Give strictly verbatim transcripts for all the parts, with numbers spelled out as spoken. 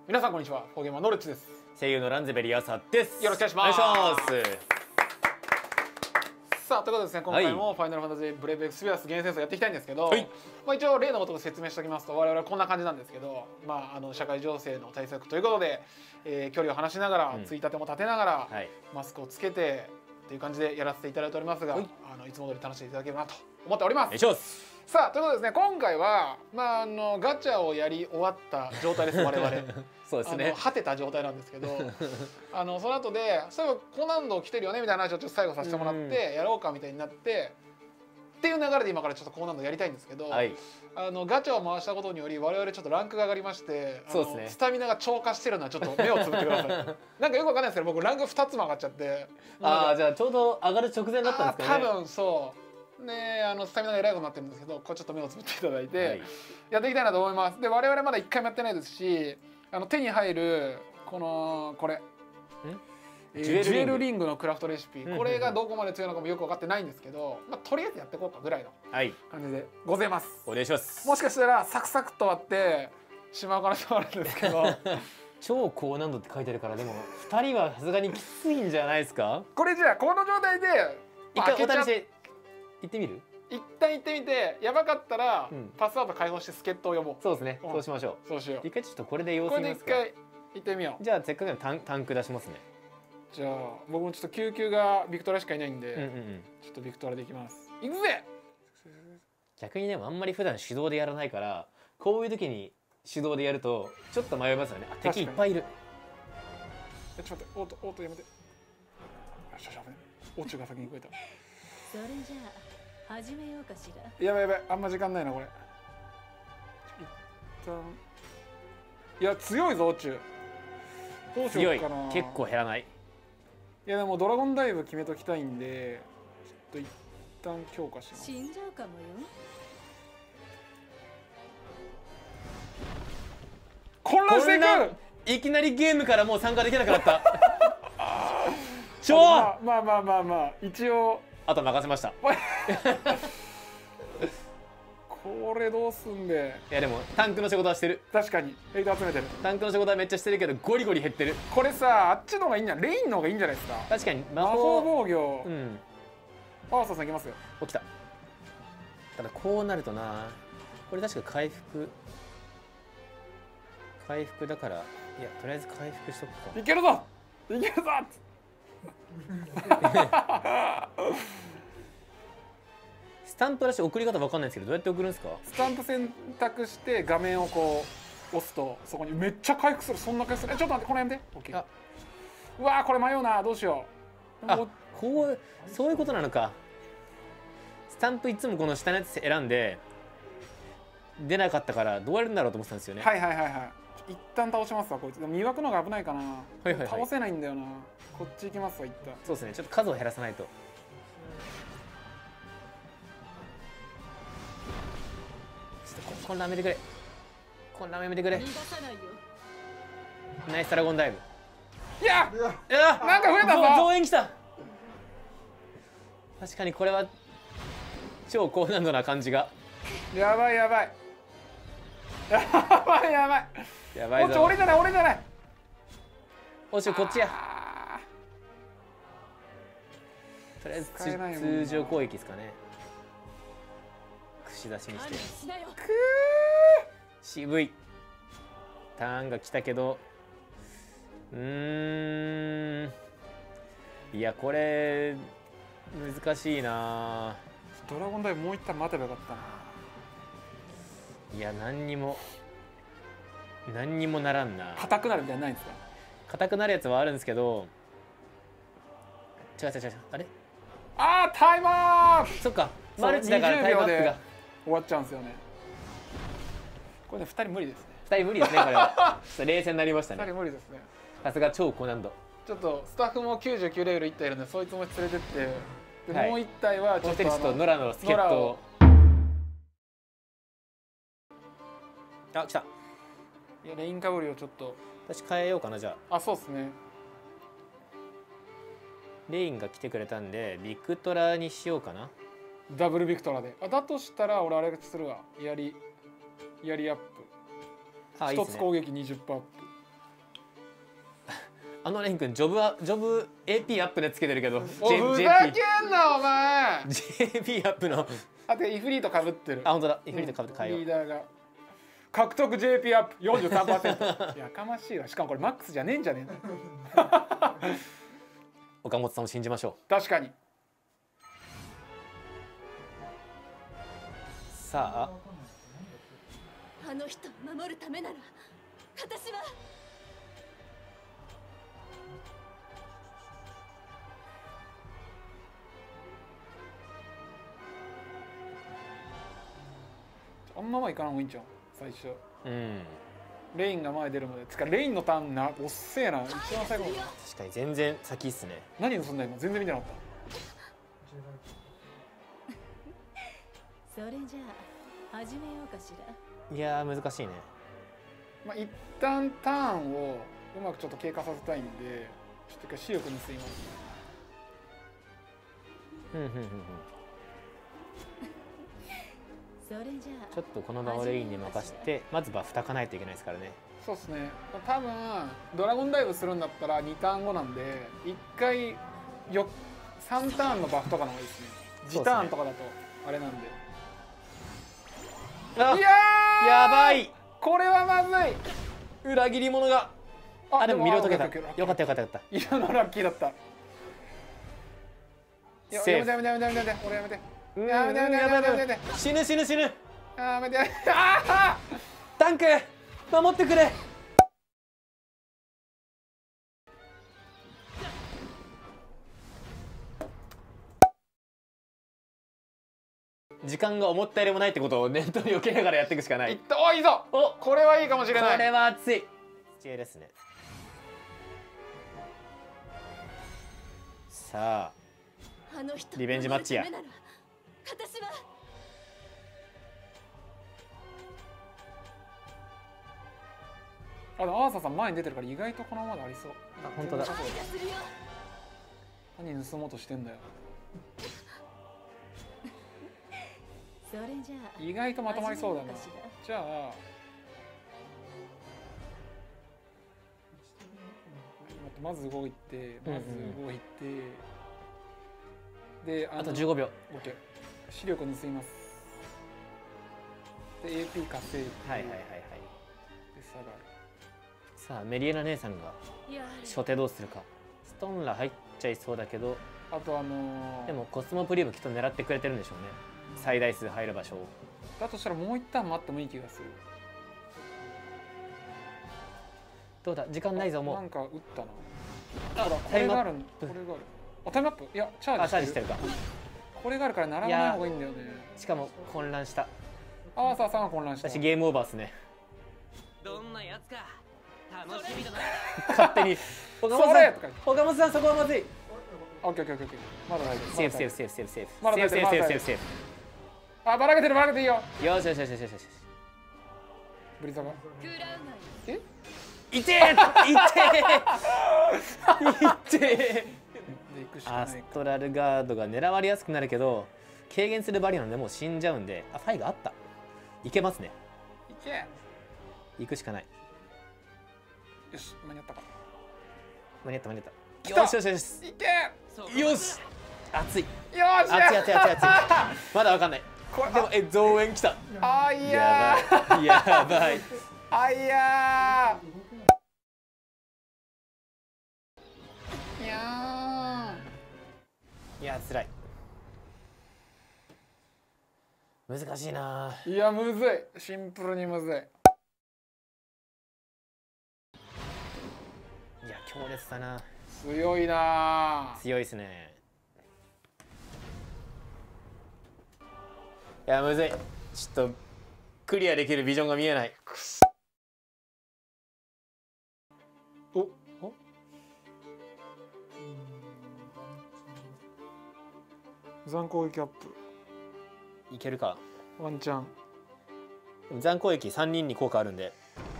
皆さんこんにちは、フォーゲーマーノルッチです。 声優のランゼベリアサです。 よろしくお願いします。 お願いします。 さあということでですね、今回もファイナルファンタジーブレイブエクスピアス厳選戦争やっていきたいんですけど、はい、まあ一応例のごとく説明しておきますと、我々はこんな感じなんですけど、まああの社会情勢の対策ということで、えー、距離を離しながら、うん、ついたても立てながら、はい、マスクをつけてっていう感じでやらせていただいておりますが、はい、あのいつも通り楽しんでいただければなと思っております。お願いします。さあということでですね、今回はまああのガチャをやり終わった状態です我々。 そうですね。 果てた状態なんですけど、あのその後でそういえば高難度来てるよねみたいな話をちょっと最後させてもらってやろうかみたいになってっていう流れで今からちょっと高難度やりたいんですけど、はい、あのガチャを回したことにより我々ちょっとランクが上がりまして、そうですね、スタミナが超過してるのはちょっと目をつぶってください。なんかよくわかんないですけど僕ランクふたつも上がっちゃって、 ああじゃあちょうど上がる直前だったんですかね。 多分そうね、あのスタミナがえらいことになってるんですけど、これちょっと目をつぶっていただいて、はい、やっていきたいなと思います。で我々まだいっかいもやってないですし、あの手に入るこのこれジュエルリングのクラフトレシピ、これがどこまで強いのかもよく分かってないんですけど、まあ、とりあえずやっていこうかぐらいの感じでございます。 お願いします。 もしかしたらサクサクと割ってしまう可能性もあるんですけど超高難度って書いてあるから、でもふたりはさすがにきついんじゃないですか。 これじゃあこの状態で一回お試し行ってみる。 一旦行ってみてやばかったら、うん、パスワード解放して助っ人を呼ぼう。 そうですね、うん、そうしましょう。そうしよう。一回ちょっとこれで様子見ますか。 これで一回行ってみよう。 じゃあせっかくのタンタンク出しますね。 じゃあ僕もちょっと救急がビクトラしかいないんで、うんうんうん、ちょっとビクトラでいきます。行くぜ。 逆にでもあんまり普段手動でやらないから、こういう時に手動でやるとちょっと迷いますよね。あ、敵いっぱいいる。 え、ちょっと待って、オートオートやめて。よしよし、危ない。オチュが先に動いた。 それじゃあ始めようかしら。 やばいやばい、あんま時間ないなこれ。一旦いや強いぞオチュ。どうしようかな。 結構減らない。 いやでもドラゴンダイブ決めときたいんで、ちょっと一旦強化します。 死んじゃうかもよ。 混乱していく。 いきなりゲームからもう参加できなくなった。 ちょまあまあまあまあまあ一応あと任せました。 これどうすんで。 いやでもタンクの仕事はしてる。 確かにヘイト集めてる。 タンクの仕事はめっちゃしてるけどゴリゴリ減ってる。 これさあっちの方がいいんじゃん。レインの方がいいんじゃないですか。 確かに魔法防御。うん。アーサーさんいきますよ。 起きた。ただこうなるとな、これ確か回復回復だから、いやとりあえず回復しとくか。 いけるぞいけるぞ。 スタンプだし送り方わかんないですけど、どうやって送るんですか。 スタンプ選択して画面をこう押すとそこにめっちゃ回復する。そんな回復する。えちょっと待って、この辺で OK。 あ、うわーこれ迷うな、どうしよう。 あ、こうそういうことなのか。スタンプいつもこの下のやつ選んで出なかったからどうやるんだろうと思ってたんですよね。 はいはいはいはい。一旦倒しますわこいつ。でも魅惑の方が危ないかな。はいはいはい、倒せないんだよな。こっち行きますわ一旦。 そうですね、ちょっと数を減らさないと。こんなやめてくれ。こんなやめてくれ。ナイスドラゴンダイブ。 いや、いや、なんか増えたぞ。 増援きた。確かにこれは超高難度な感じが。 やばいやばい。やばいやばい。 やばいぞ。 おち俺じゃない俺じゃない。 おちこっちや。とりあえず通常攻撃ですかね。串出しにして。 く渋いターンが来たけど、うーん、いやこれ難しいな。 ドラゴンダイブもう一旦待てばよかったな。 いや何にも何にもならんな。 硬くなるみたいなのないんですか。 硬くなるやつはあるんですけど、違う違う違う、あれ、 あータイムアップ。 そっか、マルチだからタイムアップが終わっちゃうんですよね。これねふたり無理ですね。 ふたり無理ですねこれは。ちょっと冷静になりましたね。 ふたり無理ですね。 さすが超高難度。 ちょっとスタッフもきゅうじゅうきゅうレベルいったいるのでそいつも連れてって、で、はい、もういち体はちょっとちょっとノラの助っ人を。あ、来た。 いやレインかぶりをちょっと私変えようかな。じゃあ。あ、そうですね。 レインが来てくれたんでビクトラにしようかな。 ダブルビクトラで。あ、だとしたら俺あれするわ。槍槍アップ。一つ攻撃 にじゅっパーセント アップ。 あのレン君ジョブはジョブ エーピー アップでつけてるけど、 おふざけんなお前。 ジェーピー アップのあとイフリートかぶってる。 あ本当だ、イフリートかぶって変えよう。 リーダーが獲得 ジェーピー アップ よんじゅうさんパーセント やかましいわ。しかもこれマックスじゃねえんじゃねえの。 岡本さんを信じましょう。 確かに。 さああの人を守るためなら私は。 あんままいかない方がいいんじゃん最初。 うん、 レインが前出るまで。つかレインのターンなおっせえな。一番最後。 確かに全然先っすね。 何盗んだ今全然見てなかった。 それじゃあ始めようかしら。 いやー難しいね。 まあ一旦ターンをうまくちょっと経過させたいんで、ちょっと一回視力盗みます。 うんうんうんうん。 それじゃあちょっとこの場をレインに任せて、まずバフたかないといけないですからね。 そうですね。多分ドラゴンダイブするんだったらにターン後なんで、いっかいよさんターンのバフとかの方がいいですね。次ターンとかだとあれなんで。 あいやーやばい、 これはまずい。 裏切り者が。あでも見ろ解けた。よかったよかったよかった。 今のラッキーだった。いやセーフやめてやめてやめてやめて、俺やめてうんやめてやめてやめてやめてやめて死ぬ死ぬ死ぬ。 やめて。あタンク守ってくれ。時間が思ったよりもないってことを念頭に置きながらやっていくしかない。 いったおいいぞ。 おこれはいいかもしれない。 これは熱い。知恵ですね。さああの人をリベンジマッチや。 守るためなら私は。 あのアーサーさん前に出てるから意外とこのままでありそう。 あ本当だ。 何盗もうとしてんだよ。 それじゃあ意外とまとまりそうだな。 始めようかしじゃあまず動いて、まず動いて、で、 あとじゅうごびょう。 オッケー。視力盗みます。で エーピー 稼いで、 はいはいはいはい。 で下がる。 さあメリエラ姉さんがら。やはり初手どうするか。ストンラ入っちゃいそうだけど、 あとあのー、 でもコスモプリウムきっと狙ってくれてるんでしょうね。最大数入る場所を。 だとしたらもう一旦待ってもいい気がする。 どうだ時間ないぞもう。 なんか打ったな。ほらこタイムアッれがある。これがある。あタイムアップ。いやチャーあジしる。 チャージしててるか。 これがあるから並ばない方がいいんだよね。 しかも混乱した。 アーサーさんが混乱した。 私ゲームオーバーっすね。 どんなやつか楽しみだな。 勝手に。岡本さんそれとか。 岡本さんそこはまずい。 オッケーオッケーオッケー。まだ大丈夫。 セーフセーフセーフセーフセーフまだ大丈夫セーフセーフセーフセーフ。 あばらけてるばらけていいよ。 よしよしよしよしよし。 ブリザが。 食らうがえ？ いてーいてーいてで行くしー。 かないか。 アストラルガードが狙われやすくなるけど軽減するバリアなんでもう死んじゃうんで、あファイがあった。いけますね。 いけ。 行くしかない。 よし間に合ったか。 間に合った間に合った。 来たよしよしよしいけ。 よし。熱いよーし。 熱い熱い熱い熱い。まだわかんない。 これでもえ増援きた。 あいややばいやばい。 あいやー。いやいや辛い。難しいな。 ー。いやむずい。シンプルにむずい。 いや強烈だな。 強いなー。 強いですね。いやむずい。ちょっとクリアできるビジョンが見えない。 おお。残攻撃アップ。 いけるか。 ワンチャン。 でも残攻撃さんにんに効果あるんで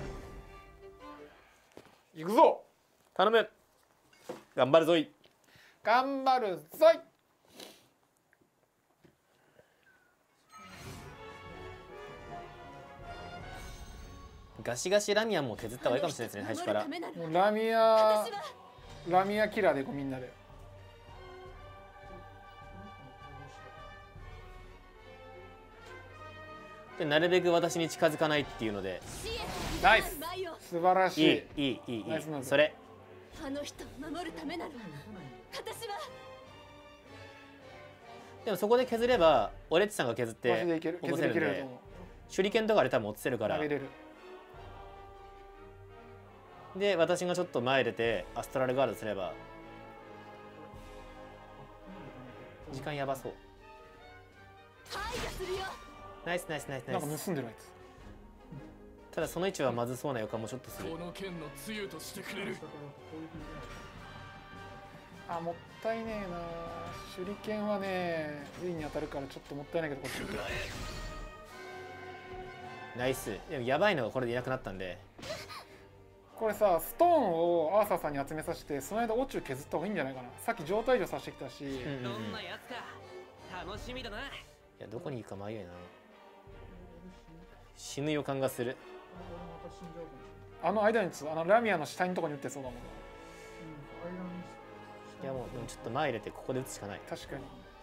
いくぞ。 頼む。頑張るぞい。 頑張るぞい。 ガシガシラミアンも削った方がいいかもしれないですね最初から。 もうラミアラミアキラーでいこうみんなで。 でなるべく私に近づかないっていうので。 ナイス、素晴らしい。 いいいいいいいい。それあの人を守るためなの。私はでもそこで削ればオレッチさんが削ってマジでいける、 落とせるんで、 削りきれると思う。 手裏剣とかで多分落とせるから。 投げれる。 で私がちょっと前出てアストラルガードすれば時間やばそう。 排除するよ。 ナイスナイスナイスナなんかイス。 盗んでるあいつ。 ただその位置はまずそうな予感もちょっとする。 この剣のつゆとしてくれる。 あ、もったいねえな。手裏剣はねリンに当たるからちょっともったいないけどこっち。 ナイス。でもやばいのがこれでいなくなったんで、 これさストーンをアーサーさんに集めさせてその間オチュ削った方がいいんじゃないかな。さっき状態上させてきたし、 うんうんうん、 どいんなやつか楽しみだな。 やどこに行くか迷いな。死ぬ予感がする。 あの間につあのラミアの下のとこに打ってそうだもんな。 いやもうでもちょっと前入れてここで打つしかない。 確かに。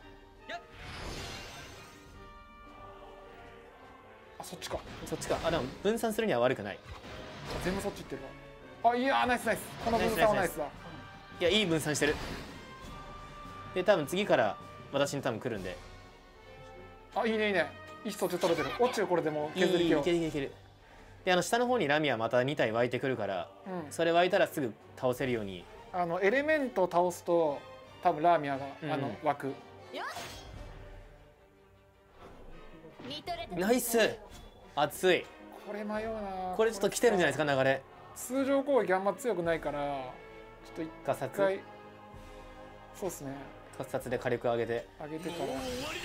あ、そっちか。 そっちか。あでも分散するには悪くない。 全部そっち行ってるわ。あ、いやーナイスナイス。この分散はナイスだ。 いやいい分散してる。で多分次から私に多分来るんで。 あ、いいねいいね。いいそっち取れてる。オチュこれでもう削りいいいきよう。 けるいけるいける。であの下の方にラミアまたに体湧いてくるから、 うん、 それ湧いたらすぐ倒せるように。 あのエレメントを倒すと多分ラーミアが、 うん、 あの湧く。 ナイス。熱い。 これ迷うな。 これちょっと来てるんじゃないですか流れ。 通常攻撃あんま強くないからちょっと一ガサツ回そうっすねガサツで火力上げて上げてから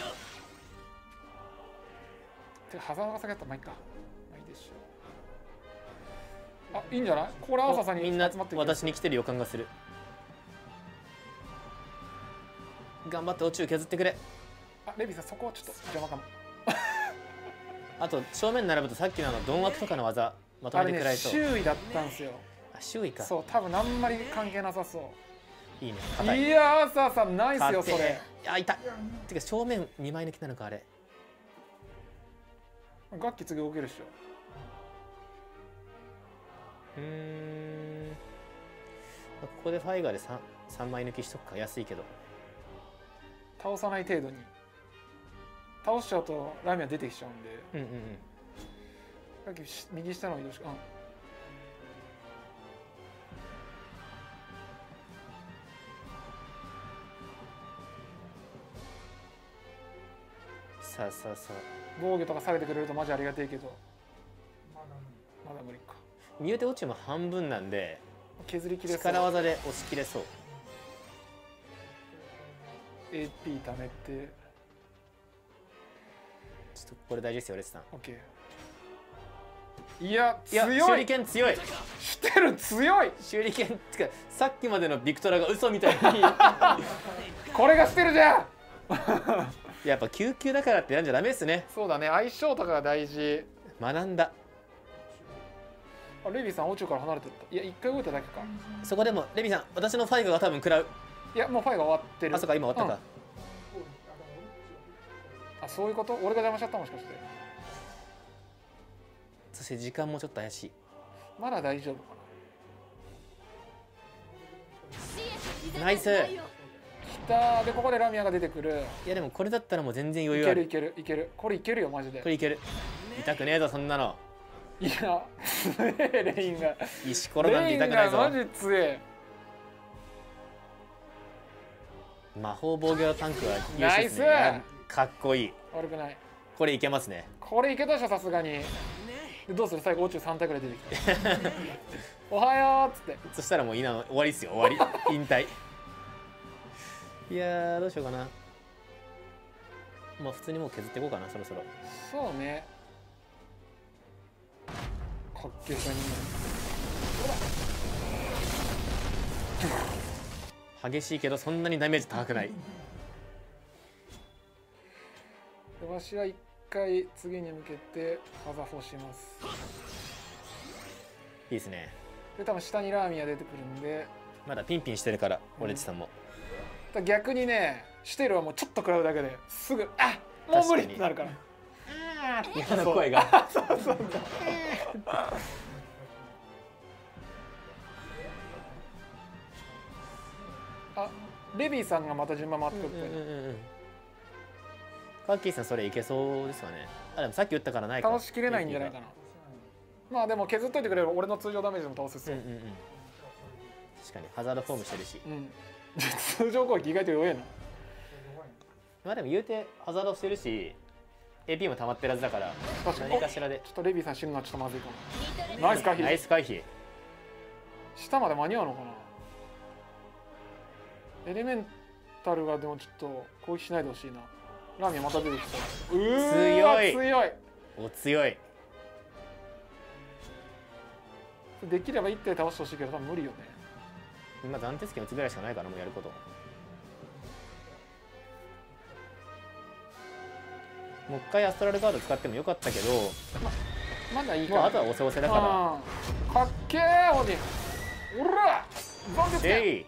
てかハザードが先だったらまあいいか。まあいいでしょう。あ、いいんじゃない。これアーサーさんにみんな集まって私に来てる予感がする。頑張って宇宙削ってくれ。 あ、レビーさんそこはちょっと邪魔かも。 あと正面に並ぶとさっきのあの鈍悪とかの技まとあれねめてくらいそう。 周囲だったんですよ。 あ周囲か。 そう多分あんまり関係なさそいいね。 う。 硬い。 いやアーサーさんナイスよそ硬れ。 いあ痛い。てか正面にまい抜きなのかあれ。 楽器次動けるっしょ。 うーんここでファイガーで 3, さんまい抜きしとくか。安いけど倒さない程度に倒しちゃうとラーミア出てきちゃうんで、 うんうんうん。 楽器右下の移動しか、うん、 さあさあさあ防御とか下げてくれるとマジありがてえけどまだ無理か。 ミューテ落ちも半分なんで削りきれそう。 力技で押し切れそう。 エーピー 貯めてちょっとこれ大事ですよレスさん。 OK。 いやいや強い。 手裏剣強い。 してる強い。 手裏剣ってかさっきまでのビクトラが嘘みたいにこれがしてるじゃんやっぱ救急だからってやんじゃダメですね。 そうだね、相性とかが大事。 学んだ。 あ、レビーさん、オチュから離れてった。いや、一回動いただけか。 そこでもレビさん私のファイガーが多分食らう。 いや、もうファイが終わってる。 あそっか今終わったか、 うん、あ、そういうこと。俺が邪魔しちゃった、もしかして。 そして時間もちょっと怪しい。 まだ大丈夫かな。 ナイス。 来た。でここでラミアが出てくる。 いやでもこれだったらもう全然余い裕ある。 けるいけるいける。これいけるよマジで。 これいける。痛くねえぞそんなの。 いや強えレインが。 石転がんで痛くないぞ。 レインがマジ強え。 魔法防御タンクは優秀ですね。 ナイス。 かっこいい。 悪くない。 これいけますね。 これいけたでしょさすがに。でどうする最後宇宙さん体ぐらい出てきた。おはようっつって。 そしたらもういいな終わりっすよ終わり引退。いやーどうしようかな。まあ普通にもう削っていこうかなそろそろ。 そうね。かっけえさに。 激しいけどそんなにダメージ高くない。 でわしは一回次に向けて技欲します。 いいですね。 で多分下にラーミア出てくるんでまだピンピンしてるからオレッジさんも。 逆にねシュテルはもうちょっと食らうだけですぐあもう無理ってなるから。 今の声がそうそうそう。あ、レビーさんがまた順番回ってくるっぽいね。 カッキーさんそれいけそうですかね。あでもさっき言ったからないか。 倒しきれないんじゃないかな。まあでも削っといてくれれば俺の通常ダメージでも倒せそう。 確かにハザードフォームしてるし、 うん、通常攻撃意外と弱いな。 まあでも言うてハザードしてるし エーピー も溜まってるはずだから何かしらで。 ちょっとレビーさん死ぬのはちょっとまずいかも。ナイス回避。 ナイス回避。 下まで間に合うのかな。エレメンタルがでもちょっと攻撃しないでほしいな。ラーメンまた出てきた。うー強い強い。 お強い。 できれば一体倒してほしいけど多分無理よね。 今暫定スキン打つぐらいしかないからもうやること。もう一回アストラルガード使ってもよかったけど、 ま, まだいいか。 もうあとはおせおせだから。 かっけーオディン。おら残月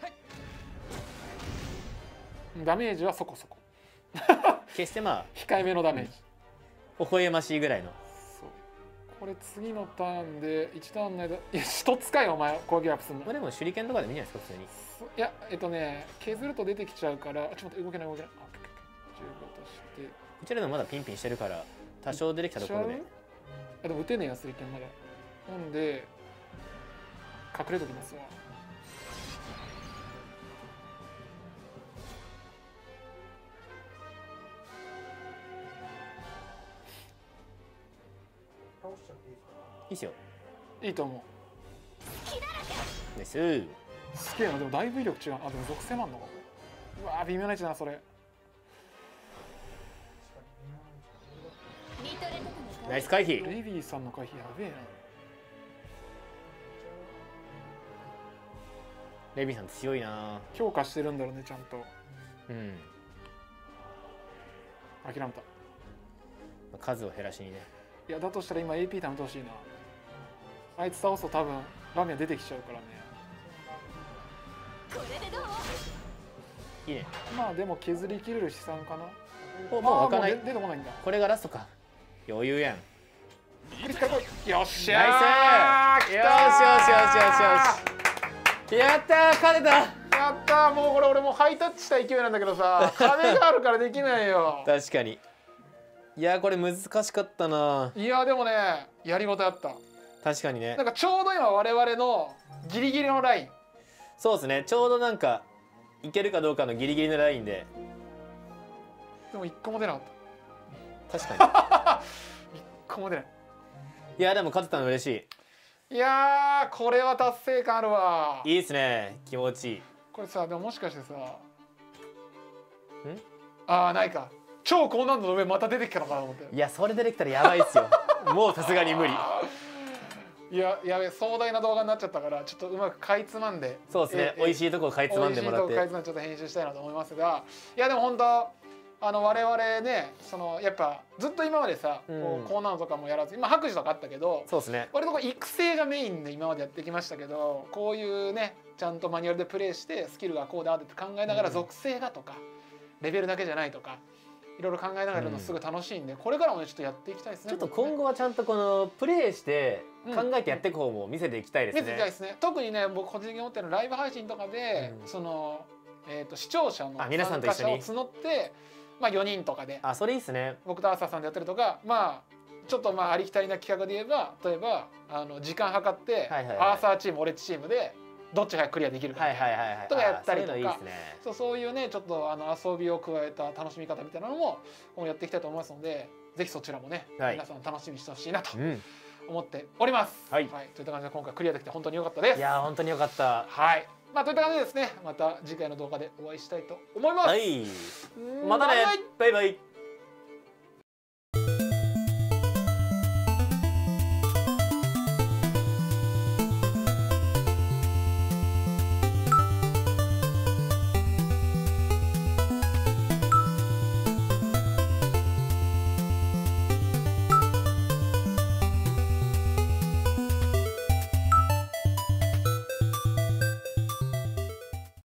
ダメージはそこそこ。 決してまあ控えめのダメージ。 微笑ましいぐらいの。 そうこれ次のターンでいちターン内でいや一つかよお前攻撃アップするの。 まあでも手裏剣とかでもいいんじゃないですか普通に。 いやえっとね削ると出てきちゃうからちょっと待って動けない動けない。あじゅうごとしてうちらでもまだピンピンしてるから多少出てきたところで。 あでも打てねえや手裏剣まだ。なんで隠れときますわ。 いいっすよ。 いいと思う。です。 すげえな。でもだいぶ威力違う。あでも属性もあんのか。うわー微妙な位置だなそれ。 ナイス回避。 レビーさんの回避やべえな。 レビーさん強いな。 強化してるんだろうねちゃんと。 うん諦めた。 数を減らしにね。 いやだとしたら今 エーピー 貯めてほしいな。あいつ倒すと多分ラーメン出てきちゃうからね。 いいね。 まあでも削りきれる資産かな。 おもう開かない。 出てこないんだ。 これがラストか。余裕やん。 よっしゃー。ナイスー。よしよしよしよしよし。やったー勝てた。 やったー。もうこれ俺もうハイタッチした勢いなんだけどさ壁があるからできないよ。 確かに。いやこれ難しかったな。 いやでもねやりごたえあった。 確かにね。 なんかちょうど今我々のギリギリのライン。 そうですねちょうどなんかいけるかどうかのギリギリのラインで。 でも一個も出なかった。確かに一個も出ない。 いやでも勝てたの嬉しい。いやーこれは達成感あるわ。 いいですね気持ちいい。 これさでももしかしてさんああーないか超高難度の上また出てきたのかなと思って。 いやそれ出てきたらやばいっすよもうさすがに無理。 いややべ壮大な動画になっちゃったからちょっとうまくかいつまんで。 そうですね美味しいとこかいつまんでもらって。 美味しいとこかいつまんでちょっと編集したいなと思いますが、いやでも本当あの我々ねそのやっぱずっと今までさ、うん、こう高難度とかもやらず今白磁とかあったけどそうですね割とこう育成がメインで今までやってきましたけどこういうねちゃんとマニュアルでプレイしてスキルがこうであるって考えながら属性がとか、うん、レベルだけじゃないとかいろいろ考えながらやるのすぐ楽しいんで、うん、これからもねちょっとやっていきたいですね。 ちょっと今後はちゃんとこのプレイして考えてやっていく方も見せていきたいですね。 見せていきたいですね。特にね僕個人的に思ってるのライブ配信とかで、うん、その、えー、と視聴者の参加者を募ってまあよにんとかであそれいいですね。 僕とアーサーさんでやったりとかまあちょっとまあありきたりな企画で言えば例えばあの時間計って、はいはいはい、アーサーチーム俺チームでどっちがクリアできるかとかやったりとかそうそういうねちょっとあの遊びを加えた楽しみ方みたいなのもやっていきたいと思いますのでぜひそちらもね、はい、皆さん楽しみにしてほしいなと思っております。はい、はい、といった感じで今回クリアできて本当に良かったです。 いや本当に良かった。 はい。まあといった感じでですねまた次回の動画でお会いしたいと思います。 はい。またね。バイバイ。